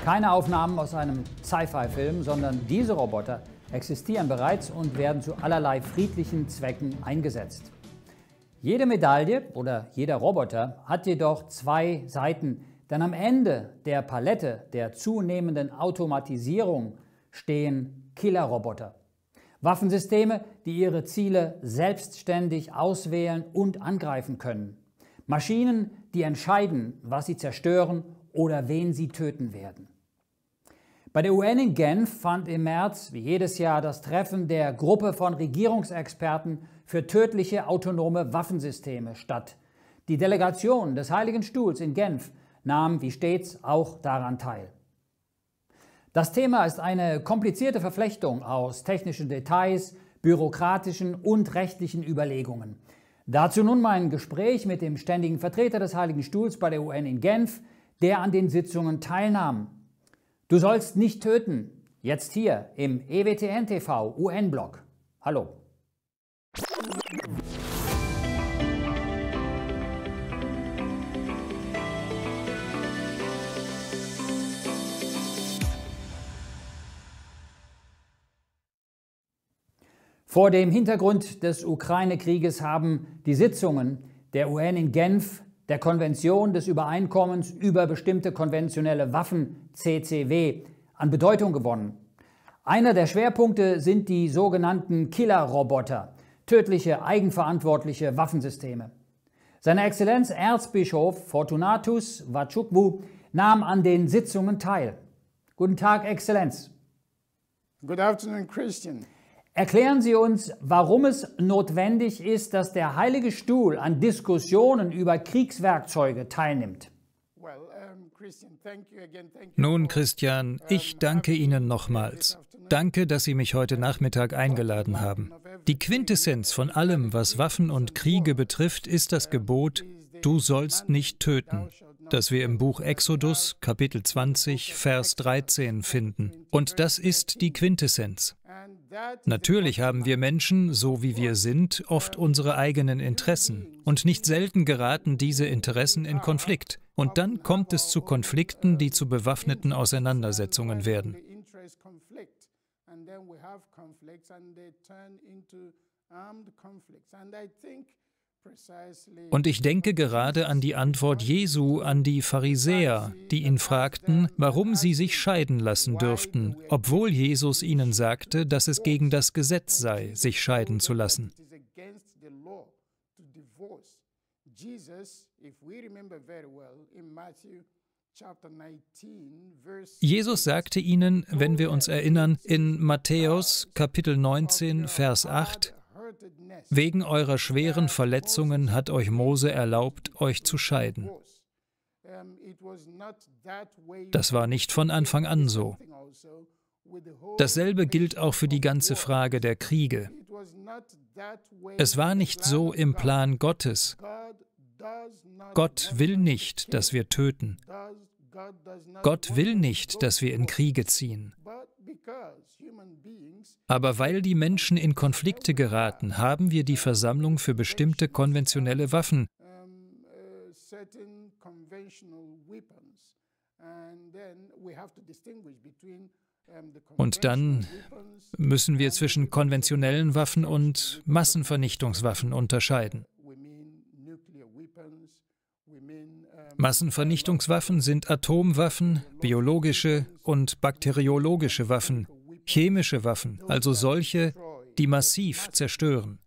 Keine Aufnahmen aus einem Sci-Fi-Film, sondern diese Roboter existieren bereits und werden zu allerlei friedlichen Zwecken eingesetzt. Jede Medaille oder jeder Roboter hat jedoch zwei Seiten, denn am Ende der Palette der zunehmenden Automatisierung stehen Killerroboter. Waffensysteme, die ihre Ziele selbstständig auswählen und angreifen können. Maschinen, die entscheiden, was sie zerstören oder wen sie töten werden. Bei der UN in Genf fand im März, wie jedes Jahr, das Treffen der Gruppe von Regierungsexperten für tödliche autonome Waffensysteme statt. Die Delegation des Heiligen Stuhls in Genf nahm wie stets auch daran teil. Das Thema ist eine komplizierte Verflechtung aus technischen Details, bürokratischen und rechtlichen Überlegungen. Dazu nun mein Gespräch mit dem ständigen Vertreter des Heiligen Stuhls bei der UN in Genf, der an den Sitzungen teilnahm. Du sollst nicht töten. Jetzt hier im EWTN TV UN-Blog. Hallo. Vor dem Hintergrund des Ukraine-Krieges haben die Sitzungen der UN in Genf, der Konvention des Übereinkommens über bestimmte konventionelle Waffen CCW, an Bedeutung gewonnen. Einer der Schwerpunkte sind die sogenannten Killerroboter, tödliche eigenverantwortliche Waffensysteme. Seine Exzellenz Erzbischof Fortunatus Wachukwu nahm an den Sitzungen teil. Guten Tag, Exzellenz. Good afternoon, Christian. Erklären Sie uns, warum es notwendig ist, dass der Heilige Stuhl an Diskussionen über Kriegswerkzeuge teilnimmt. Nun, Christian, ich danke Ihnen nochmals. Danke, dass Sie mich heute Nachmittag eingeladen haben. Die Quintessenz von allem, was Waffen und Kriege betrifft, ist das Gebot, du sollst nicht töten, das wir im Buch Exodus, Kapitel 20, Vers 13 finden. Und das ist die Quintessenz. Natürlich haben wir Menschen, so wie wir sind, oft unsere eigenen Interessen. Und nicht selten geraten diese Interessen in Konflikt. Und dann kommt es zu Konflikten, die zu bewaffneten Auseinandersetzungen werden. Und ich denke gerade an die Antwort Jesu an die Pharisäer, die ihn fragten, warum sie sich scheiden lassen dürften, obwohl Jesus ihnen sagte, dass es gegen das Gesetz sei, sich scheiden zu lassen. Jesus sagte ihnen, wenn wir uns erinnern, in Matthäus Kapitel 19, Vers 8, wegen eurer schweren Verletzungen hat euch Mose erlaubt, euch zu scheiden. Das war nicht von Anfang an so. Dasselbe gilt auch für die ganze Frage der Kriege. Es war nicht so im Plan Gottes. Gott will nicht, dass wir töten. Gott will nicht, dass wir in Kriege ziehen. Aber weil die Menschen in Konflikte geraten, haben wir die Versammlung für bestimmte konventionelle Waffen. Und dann müssen wir zwischen konventionellen Waffen und Massenvernichtungswaffen unterscheiden. Massenvernichtungswaffen sind Atomwaffen, biologische und bakteriologische Waffen, chemische Waffen, also solche, die massiv zerstören.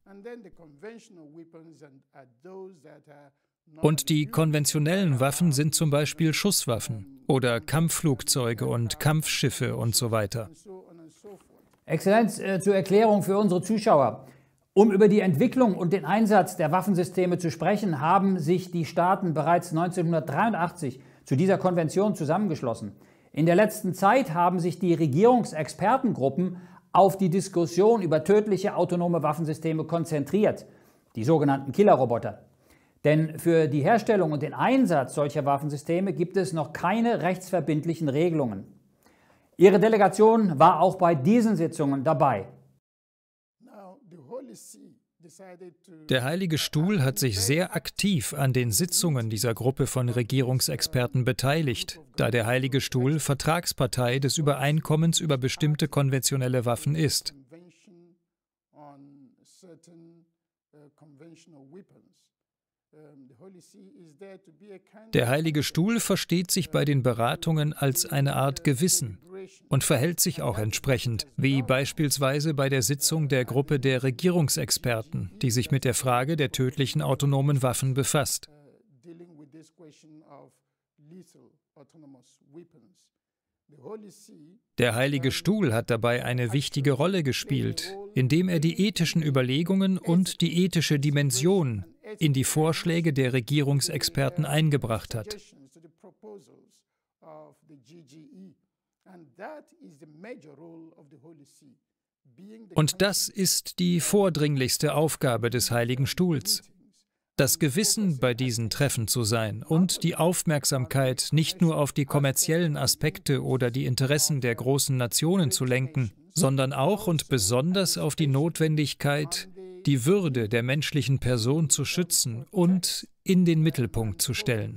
Und die konventionellen Waffen sind zum Beispiel Schusswaffen oder Kampfflugzeuge und Kampfschiffe und so weiter. Exzellenz, zur Erklärung für unsere Zuschauer. Um über die Entwicklung und den Einsatz der Waffensysteme zu sprechen, haben sich die Staaten bereits 1983 zu dieser Konvention zusammengeschlossen. In der letzten Zeit haben sich die Regierungsexpertengruppen auf die Diskussion über tödliche autonome Waffensysteme konzentriert, die sogenannten Killerroboter. Denn für die Herstellung und den Einsatz solcher Waffensysteme gibt es noch keine rechtsverbindlichen Regelungen. Ihre Delegation war auch bei diesen Sitzungen dabei. Der Heilige Stuhl hat sich sehr aktiv an den Sitzungen dieser Gruppe von Regierungsexperten beteiligt, da der Heilige Stuhl Vertragspartei des Übereinkommens über bestimmte konventionelle Waffen ist. Der Heilige Stuhl versteht sich bei den Beratungen als eine Art Gewissen und verhält sich auch entsprechend, wie beispielsweise bei der Sitzung der Gruppe der Regierungsexperten, die sich mit der Frage der tödlichen autonomen Waffen befasst. Der Heilige Stuhl hat dabei eine wichtige Rolle gespielt, indem er die ethischen Überlegungen und die ethische Dimension in die Vorschläge der Regierungsexperten eingebracht hat. Und das ist die vordringlichste Aufgabe des Heiligen Stuhls. Das Gewissen bei diesen Treffen zu sein und die Aufmerksamkeit nicht nur auf die kommerziellen Aspekte oder die Interessen der großen Nationen zu lenken, sondern auch und besonders auf die Notwendigkeit, die Würde der menschlichen Person zu schützen und in den Mittelpunkt zu stellen.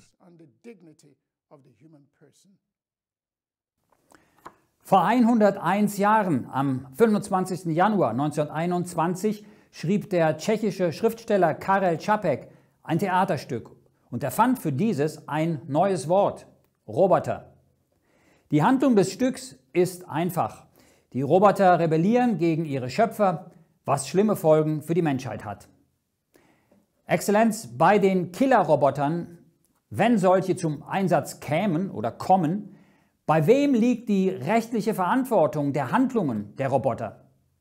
Vor 101 Jahren, am 25. Januar 1921, schrieb der tschechische Schriftsteller Karel Čapek ein Theaterstück und erfand für dieses ein neues Wort: Roboter. Die Handlung des Stücks ist einfach. Die Roboter rebellieren gegen ihre Schöpfer, was schlimme Folgen für die Menschheit hat. Exzellenz, bei den Killerrobotern, wenn solche zum Einsatz kämen oder kommen, bei wem liegt die rechtliche Verantwortung der Handlungen der Roboter?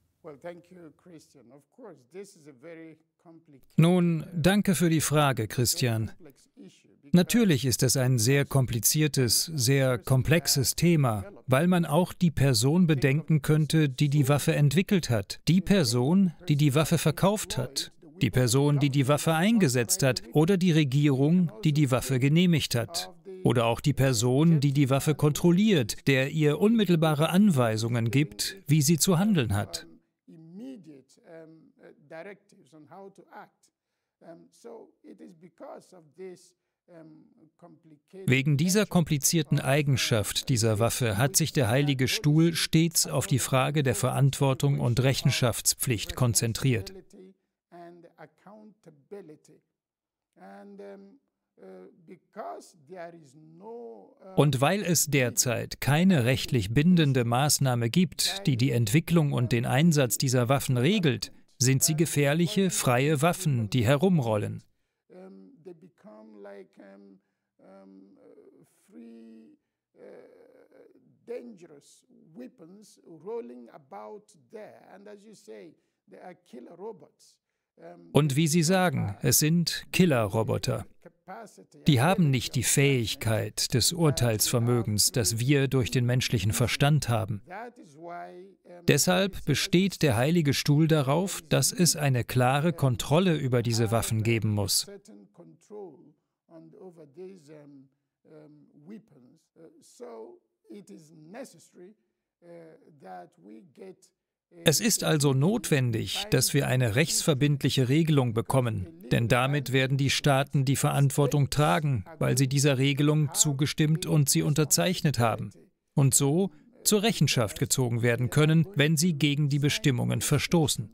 Nun, danke für die Frage, Christian. Natürlich ist es ein sehr kompliziertes, sehr komplexes Thema, weil man auch die Person bedenken könnte, die die Waffe entwickelt hat, die Person, die die Waffe verkauft hat, die Person, die die Waffe eingesetzt hat oder die Regierung, die die Waffe genehmigt hat. Oder auch die Person, die die Waffe kontrolliert, der ihr unmittelbare Anweisungen gibt, wie sie zu handeln hat. Wegen dieser komplizierten Eigenschaft dieser Waffe hat sich der Heilige Stuhl stets auf die Frage der Verantwortung und Rechenschaftspflicht konzentriert. Und weil es derzeit keine rechtlich bindende Maßnahme gibt, die die Entwicklung und den Einsatz dieser Waffen regelt, sind sie gefährliche, freie Waffen, die herumrollen. Und wie Sie sagen, es sind Killerroboter. Die haben nicht die Fähigkeit des Urteilsvermögens, das wir durch den menschlichen Verstand haben. Deshalb besteht der Heilige Stuhl darauf, dass es eine klare Kontrolle über diese Waffen geben muss. Es ist also notwendig, dass wir eine rechtsverbindliche Regelung bekommen, denn damit werden die Staaten die Verantwortung tragen, weil sie dieser Regelung zugestimmt und sie unterzeichnet haben, und so zur Rechenschaft gezogen werden können, wenn sie gegen die Bestimmungen verstoßen.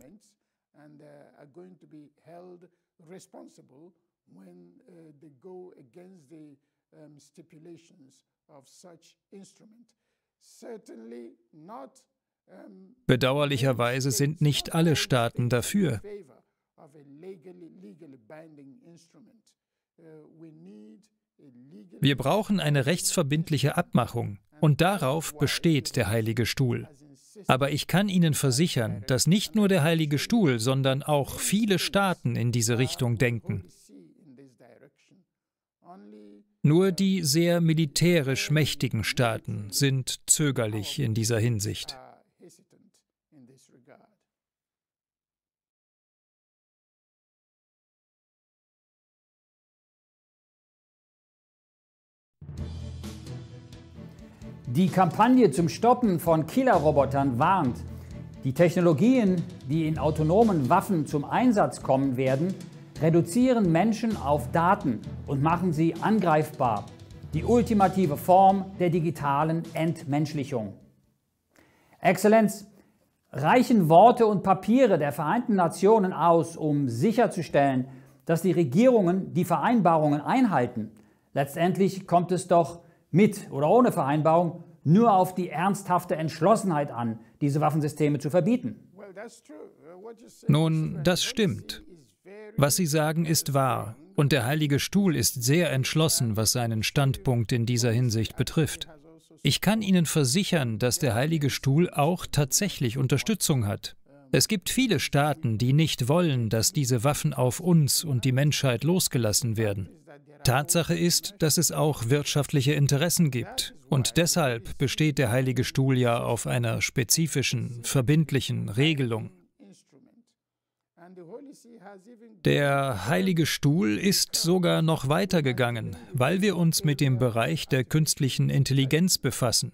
Bedauerlicherweise sind nicht alle Staaten dafür. Wir brauchen eine rechtsverbindliche Abmachung, und darauf besteht der Heilige Stuhl. Aber ich kann Ihnen versichern, dass nicht nur der Heilige Stuhl, sondern auch viele Staaten in diese Richtung denken. Nur die sehr militärisch mächtigen Staaten sind zögerlich in dieser Hinsicht. Die Kampagne zum Stoppen von Killerrobotern warnt, Die Technologien, die in autonomen Waffen zum Einsatz kommen werden, reduzieren Menschen auf Daten und machen sie angreifbar. Die ultimative Form der digitalen Entmenschlichung. Exzellenz, reichen Worte und Papiere der Vereinten Nationen aus, um sicherzustellen, dass die Regierungen die Vereinbarungen einhalten? Letztendlich kommt es doch mit oder ohne Vereinbarung nur auf die ernsthafte Entschlossenheit an, diese Waffensysteme zu verbieten. Nun, das stimmt. Was Sie sagen, ist wahr. Und der Heilige Stuhl ist sehr entschlossen, was seinen Standpunkt in dieser Hinsicht betrifft. Ich kann Ihnen versichern, dass der Heilige Stuhl auch tatsächlich Unterstützung hat. Es gibt viele Staaten, die nicht wollen, dass diese Waffen auf uns und die Menschheit losgelassen werden. Tatsache ist, dass es auch wirtschaftliche Interessen gibt. Und deshalb besteht der Heilige Stuhl ja auf einer spezifischen, verbindlichen Regelung. Der Heilige Stuhl ist sogar noch weitergegangen, weil wir uns mit dem Bereich der künstlichen Intelligenz befassen.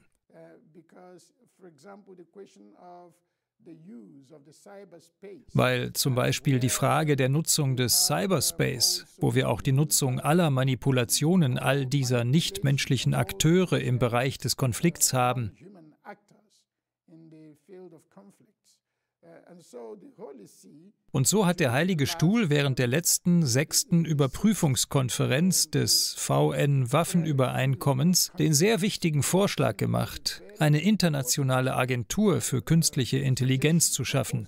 Weil zum Beispiel die Frage der Nutzung des Cyberspace, wo wir auch die Nutzung aller Manipulationen all dieser nichtmenschlichen Akteure im Bereich des Konflikts haben. Und so hat der Heilige Stuhl während der letzten 6. Überprüfungskonferenz des VN-Waffenübereinkommens den sehr wichtigen Vorschlag gemacht, eine internationale Agentur für künstliche Intelligenz zu schaffen.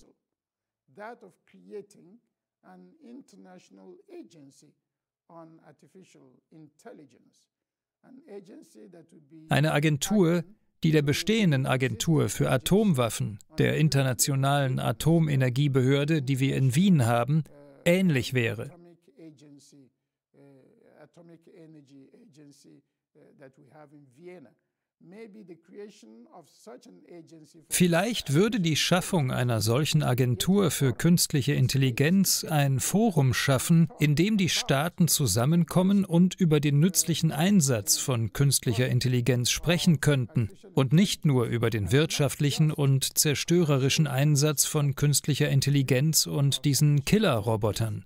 Eine Agentur, die der bestehenden Agentur für Atomwaffen, der Internationalen Atomenergiebehörde, die wir in Wien haben, ähnlich wäre. Vielleicht würde die Schaffung einer solchen Agentur für künstliche Intelligenz ein Forum schaffen, in dem die Staaten zusammenkommen und über den nützlichen Einsatz von künstlicher Intelligenz sprechen könnten und nicht nur über den wirtschaftlichen und zerstörerischen Einsatz von künstlicher Intelligenz und diesen Killerrobotern.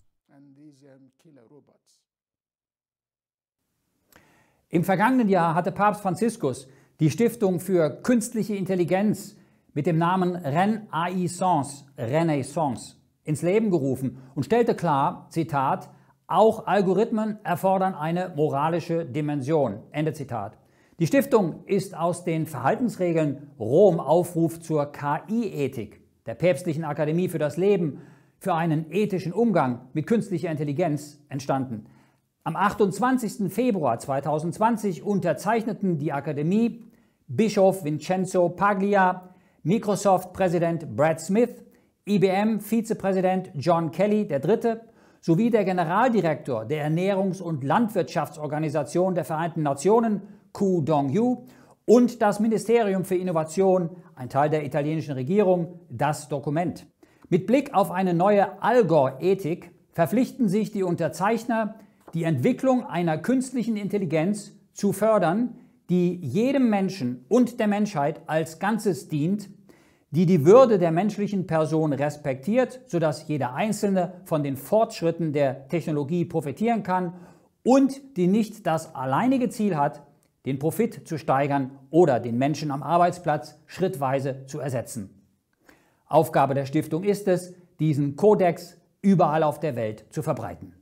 Im vergangenen Jahr hatte Papst Franziskus die Stiftung für künstliche Intelligenz mit dem Namen Renaissance ins Leben gerufen und stellte klar, Zitat, auch Algorithmen erfordern eine moralische Dimension. Ende Zitat. Die Stiftung ist aus den Verhaltensregeln Rom Aufruf zur KI-Ethik, der Päpstlichen Akademie für das Leben, für einen ethischen Umgang mit künstlicher Intelligenz entstanden. Am 28. Februar 2020 unterzeichneten die Akademie Bischof Vincenzo Paglia, Microsoft-Präsident Brad Smith, IBM-Vizepräsident John Kelly III. Sowie der Generaldirektor der Ernährungs- und Landwirtschaftsorganisation der Vereinten Nationen, Ku Dong-Yu, und das Ministerium für Innovation, ein Teil der italienischen Regierung, das Dokument. Mit Blick auf eine neue Al-Gore-Ethik verpflichten sich die Unterzeichner, die Entwicklung einer künstlichen Intelligenz zu fördern, die jedem Menschen und der Menschheit als Ganzes dient, die die Würde der menschlichen Person respektiert, sodass jeder Einzelne von den Fortschritten der Technologie profitieren kann und die nicht das alleinige Ziel hat, den Profit zu steigern oder den Menschen am Arbeitsplatz schrittweise zu ersetzen. Aufgabe der Stiftung ist es, diesen Kodex überall auf der Welt zu verbreiten.